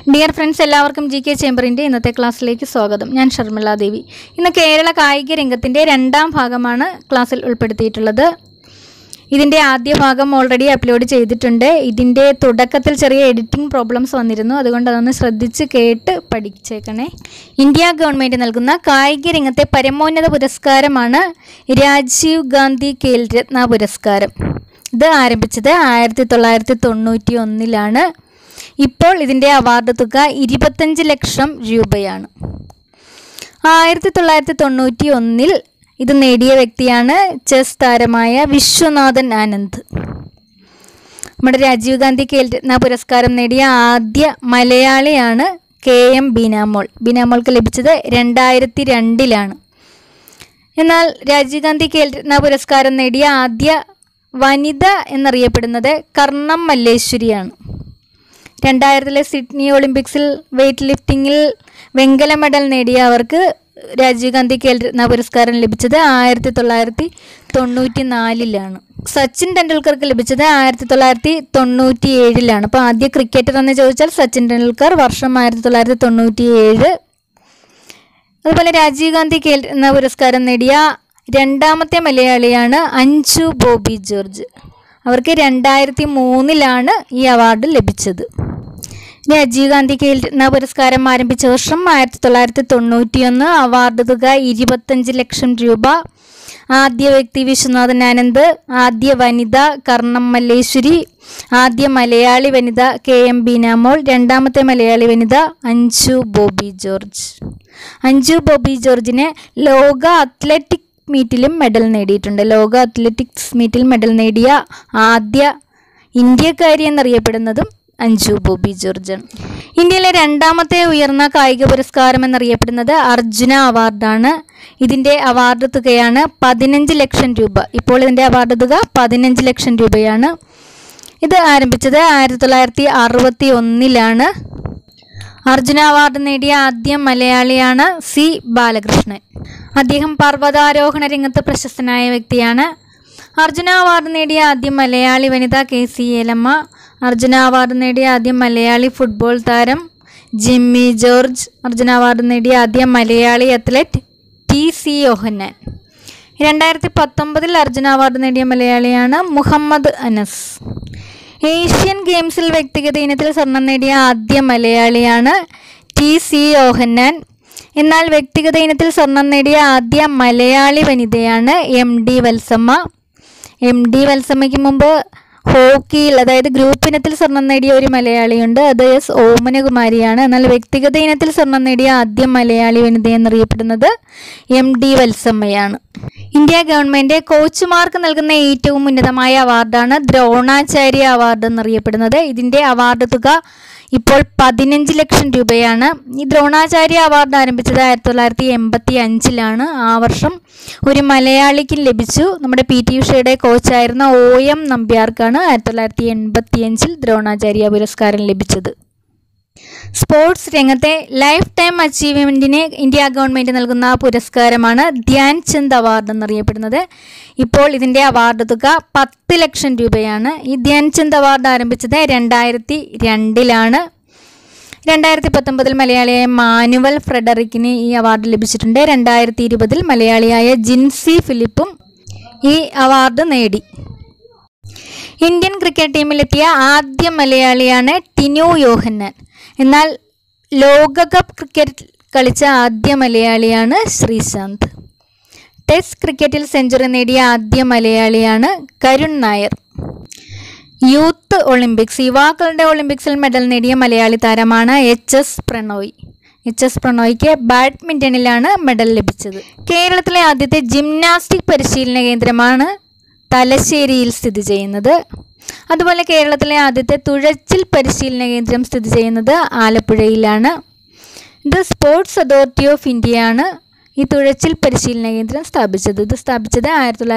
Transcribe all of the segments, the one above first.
Dear friends, എല്ലാവർക്കും GK ചേംബറിൻ്റെ ഇന്നത്തെ ക്ലാസ്സിലേക്ക് സ്വാഗതം. ഞാൻ ഷർമിള ദേവി. ഇന്ന് കേരള കായിക രംഗത്തിൻ്റെ രണ്ടാം ഭാഗമാണ് ക്ലാസ്സിൽ ഉൾപ്പെടുത്തിയിട്ടുള്ളത്. ഇതിൻ്റെ ആദ്യ ഭാഗം ഓൾറെഡി അപ്ലോഡ് ചെയ്തിട്ടുണ്ട്. ഇതിൻ്റെ തുടക്കത്തിൽ ചെറിയ എഡിറ്റിംഗ് പ്രോബ്ലംസ് വന്നിരുന്നു, അതുകൊണ്ട് അതൊന്ന് ശ്രദ്ധിച്ച് കേട്ട് പഠിച്ചേക്കണേ. ഇന്ത്യ ഗവൺമെൻറ് നൽകുന്ന കായിക രംഗത്തെ പരമോന്നത പുരസ്കാരമാണ് രാജീവ് ഗാന്ധി ഖേൽ രത്ന പുരസ്കാരം. ഇത് ആരംഭിച്ചത് 1991 ഇപ്പോൾ ഇതിൻ്റെ അവാർഡ് തുക 25 ലക്ഷം രൂപയാണ്. 1991 ഇത് നേടിയ വ്യക്തിയാണ് ചെസ് താരമായ വിശ്വനാഥൻ ആനന്ദ്. നമ്മുടെ രാജീവ് ഗാന്ധി ഖേൽ രത്ന പുരസ്കാരം നേടിയ ആദ്യ മലയാളിയാണ് K M Beenamol. ബീനാമോൾക്ക് ലഭിച്ചത് 2002 എന്നാൽ രാജീവ് ഗാന്ധി ഖേൽ രത്ന പുരസ്കാരം നേടിയ ആദ്യ വനിത എന്നറിയപ്പെടുന്നത് കർണം മല്ലേശ്വരിയാണ്. 2000 സിഡ്നി ഒളിമ്പിക്സിൽ വെയ്റ്റ് ലിഫ്റ്റിങ്ങിൽ വെങ്കല മെഡൽ നേടിയ അവർക്ക് രാജീവ് ഗാന്ധി ഖേൽ രത്ന പുരസ്കാരം ലഭിച്ചത് 1994 സച്ചിൻ ടെണ്ടുൽക്കർക്ക് ലഭിച്ചത് 1997 അപ്പോൾ ആദ്യ ക്രിക്കറ്റർ എന്ന് ചോദിച്ചാൽ സച്ചിൻ ടെണ്ടുൽക്കർ, വർഷം 1997. അതുപോലെ രാജീവ് ഗാന്ധി ഖേൽ രത്ന പുരസ്കാരം നേടിയ രണ്ടാമത്തെ മലയാളിയാണ് അഞ്ജു ബോബി ജോർജ്. അവർക്ക് 2003 ഈ അവാർഡ് ലഭിച്ചത്. രാജീവ് ഗാന്ധി ഖേൽ രത്ന പുരസ്കാരം ആരംഭിച്ച വർഷം 1991. അവാർഡ് തുക 25 ലക്ഷം രൂപ. ആദ്യ വ്യക്തി വിശ്വനാഥൻ ആനന്ദ്, ആദ്യ വനിത കർണം മല്ലേശ്വരി, ആദ്യ മലയാളി വനിത K M Beenamol, രണ്ടാമത്തെ മലയാളി വനിത അഞ്ജു ബോബി ജോർജ്. അഞ്ജു ബോബി ജോർജിനെ ലോക അത്ലറ്റിക് മീറ്റിലും മെഡൽ നേടിയിട്ടുണ്ട്. ലോക അത്ലറ്റിക്സ് മീറ്റിൽ മെഡൽ നേടിയ ആദ്യ ഇന്ത്യക്കാരി എന്നറിയപ്പെടുന്നതും അഞ്ജു ബോബി ജോർജാണ്. ഇന്ത്യയിലെ രണ്ടാമത്തെ ഉയർന്ന കായിക പുരസ്കാരം എന്നറിയപ്പെടുന്നത് അർജുന അവാർഡാണ്. ഇതിൻ്റെ അവാർഡ് തുകയാണ് 15 ലക്ഷം രൂപ. ഇപ്പോൾ ഇതിൻ്റെ അവാർഡ് തുക 15 ലക്ഷം രൂപയാണ്. ഇത് ആരംഭിച്ചത് 1961 അർജുന അവാർഡ് നേടിയ ആദ്യ മലയാളിയാണ് C ബാലകൃഷ്ണൻ. അദ്ദേഹം പർവ്വതാരോഹണ രംഗത്ത് പ്രശസ്തനായ വ്യക്തിയാണ്. അർജുന അവാർഡ് നേടിയ ആദ്യ മലയാളി വനിത KC ഏലമ്മ. അർജുന അവാർഡ് നേടിയ ആദ്യ മലയാളി ഫുട്ബോൾ താരം ജിമ്മി ജോർജ്. അർജുന അവാർഡ് നേടിയ ആദ്യ Malayali athlete TC Yohannan. 2019 Arjuna award നേടിയ മലയാളിയാണ് മുഹമ്മദ് അനസ്. ഏഷ്യൻ ഗെയിംസിൽ വ്യക്തിഗത ഇനത്തിൽ സ്വർണം നേടിയ ആദ്യ മലയാളിയാണ് TC യോഹന്നാൻ. എന്നാൽ വ്യക്തിഗത ഇനത്തിൽ സ്വർണം നേടിയ ആദ്യ മലയാളി വനിതയാണ് MD വത്സമ്മ. MD വത്സമ്മയ്ക്ക് മുമ്പ് ഹോക്കിയിൽ, അതായത് ഗ്രൂപ്പ് ഇനത്തിൽ സ്വർണം നേടിയ ഒരു മലയാളിയുണ്ട്, അത് S ഓമനകുമാരിയാണ്. എന്നാൽ വ്യക്തിഗത ഇനത്തിൽ സ്വർണം നേടിയ ആദ്യ മലയാളി വനിത എന്നറിയപ്പെടുന്നത് MD വത്സമ്മയാണ്. ഇന്ത്യ ഗവൺമെൻറ് കോച്ചുമാർക്ക് നൽകുന്ന ഏറ്റവും ഉന്നതമായ അവാർഡാണ് ദ്രോണാചാര്യ അവാർഡ് എന്നറിയപ്പെടുന്നത്. ഇതിൻ്റെ അവാർഡ് തുക ഇപ്പോൾ 15 ലക്ഷം രൂപയാണ്. ഈ ദ്രോണാചാര്യ അവാർഡ് ആരംഭിച്ചത് 1985 ആ വർഷം ഒരു മലയാളിക്ക് ലഭിച്ചു. നമ്മുടെ PT ഉഷയുടെ കോച്ചായിരുന്ന OM നമ്പ്യാർക്കാണ് 1985 ദ്രോണാചാര്യ പുരസ്കാരം ലഭിച്ചത്. സ്പോർട്സ് രംഗത്തെ ലൈഫ് ടൈം അച്ചീവ്മെൻറ്റിന് ഇന്ത്യ ഗവൺമെൻറ് നൽകുന്ന പുരസ്കാരമാണ് ധ്യാൻ ചന്ദ് അവാർഡ് എന്നറിയപ്പെടുന്നത്. ഇപ്പോൾ ഇതിൻ്റെ അവാർഡ് തുക 10 ലക്ഷം രൂപയാണ്. ഈ ധ്യാൻ ചന്ദ് അവാർഡ് ആരംഭിച്ചത് 2002 2019 മലയാളിയായ മാനുവൽ ഫ്രെഡറിക്കിന് ഈ അവാർഡ് ലഭിച്ചിട്ടുണ്ട്. 2020 മലയാളിയായ ജിൻസി ഫിലിപ്പും ഈ അവാർഡ് നേടി. ഇന്ത്യൻ ക്രിക്കറ്റ് ടീമിലെത്തിയ ആദ്യ മലയാളിയാണ് ടിനു യോഹന്നാൻ. എന്നാൽ ലോകകപ്പ് ക്രിക്കറ്റ് കളിച്ച ആദ്യ മലയാളിയാണ് ശ്രീശാന്ത്. ടെസ്റ്റ് ക്രിക്കറ്റിൽ സെഞ്ചുറി നേടിയ ആദ്യ മലയാളിയാണ് കരുൺ നായർ. യൂത്ത് ഒളിമ്പിക്സ്, യുവാക്കളുടെ ഒളിമ്പിക്സിൽ മെഡൽ നേടിയ മലയാളി താരമാണ് HS പ്രണോയ്. HS പ്രണോയ്ക്ക് ബാഡ്മിൻ്റണിലാണ് മെഡൽ ലഭിച്ചത്. കേരളത്തിലെ ആദ്യത്തെ ജിംനാസ്റ്റിക് പരിശീലന കേന്ദ്രമാണ് തലശ്ശേരിയിൽ സ്ഥിതി ചെയ്യുന്നത്. അതുപോലെ കേരളത്തിലെ ആദ്യത്തെ തുഴച്ചിൽ പരിശീലന കേന്ദ്രം സ്ഥിതി ചെയ്യുന്നത് ആലപ്പുഴയിലാണ്. ഇത് സ്പോർട്സ് അതോറിറ്റി ഓഫ് ഇന്ത്യയാണ് ഈ തുഴച്ചിൽ പരിശീലന കേന്ദ്രം സ്ഥാപിച്ചത്. ഇത് സ്ഥാപിച്ചത്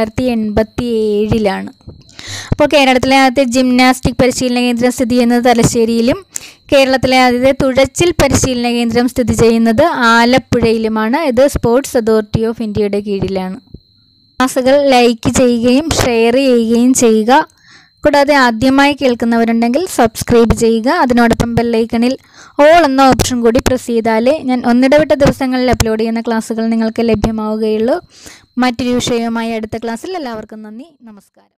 1987 അപ്പോൾ കേരളത്തിലെ ആദ്യത്തെ ജിംനാസ്റ്റിക് പരിശീലന കേന്ദ്രം സ്ഥിതി ചെയ്യുന്നത് തലശ്ശേരിയിലും കേരളത്തിലെ ആദ്യത്തെ തുഴച്ചിൽ പരിശീലന കേന്ദ്രം സ്ഥിതി ചെയ്യുന്നത് ആലപ്പുഴയിലുമാണ്. ഇത് സ്പോർട്സ് അതോറിറ്റി ഓഫ് ഇന്ത്യയുടെ കീഴിലാണ്. ക്ലാസ്സുകൾ ലൈക്ക് ചെയ്യുകയും ഷെയർ ചെയ്യുകയും ചെയ്യുക. കൂടാതെ ആദ്യമായി കേൾക്കുന്നവരുണ്ടെങ്കിൽ സബ്സ്ക്രൈബ് ചെയ്യുക. അതിനോടൊപ്പം ബെല്ലൈക്കണിൽ ഓൾ എന്ന ഓപ്ഷൻ കൂടി പ്രസ് ചെയ്താലേ ഞാൻ ഒന്നിടവിട്ട ദിവസങ്ങളിൽ അപ്ലോഡ് ചെയ്യുന്ന ക്ലാസ്സുകൾ നിങ്ങൾക്ക് ലഭ്യമാവുകയുള്ളൂ. മറ്റൊരു വിഷയവുമായി അടുത്ത ക്ലാസ്സിൽ എല്ലാവർക്കും നന്ദി, നമസ്കാരം.